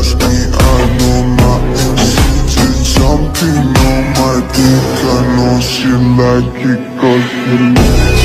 ask me, I know nothing. She just jumping on my dick, I know she like it 'cause she